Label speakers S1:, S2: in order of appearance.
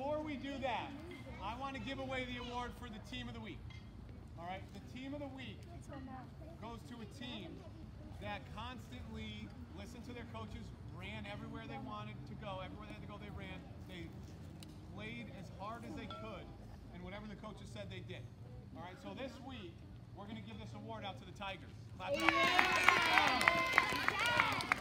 S1: before we do that, I want to give away the award for the Team of the Week. All right, the Team of the Week goes to a team that constantly listened to their coaches, ran everywhere they wanted to go, everywhere they had to go they ran. They played as hard as they could, and whatever the coaches said they did. All right, so this week, we're going to give this award out to the Tigers. Clap it up.